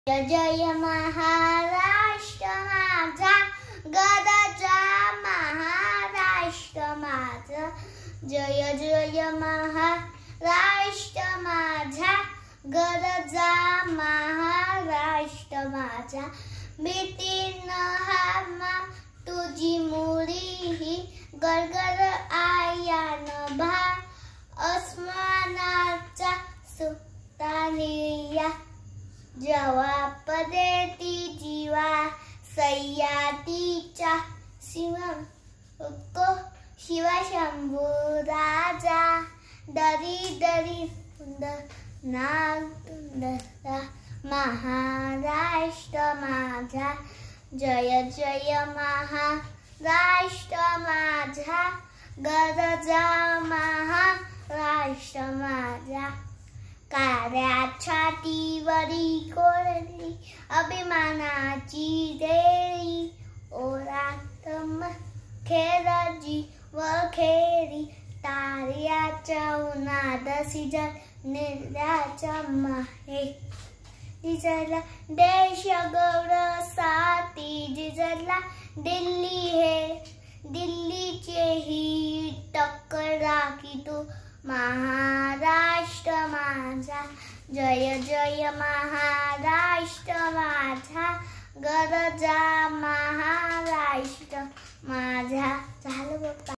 जय जय महाराष्ट्र माझा, गरजा महाराष्ट्र माझा। जय जय महाराष्ट्र माझा, गरजा महाराष्ट्र माझा। भीती न हामा तुझी मुरी ही, गरगर आया न भा अस्मानाचा सुतानिया। जवाब देती जीवा सह्याद्रीच्या शिवा शंभू राजा। दरी दरी नागरा महाराष्ट्र माझा। जय जय महाराष्ट्र माझा, गरजा महाराष्ट्र माझा। काळ्या छातीवरी कोरली अभिमानाची देळी, ओरात खेळजी व खेळी ताऱ्याच्या उन्हात निर्याच्या माहे। जिजला देश गौरवसाठी जिजला दिल्ली हे, दिल्लीचे ही टक्कर की तू महाराष्ट्र माझा। जय जय महाराष्ट्र माझा, गरजा महाराष्ट्र माझा। झालं बघ।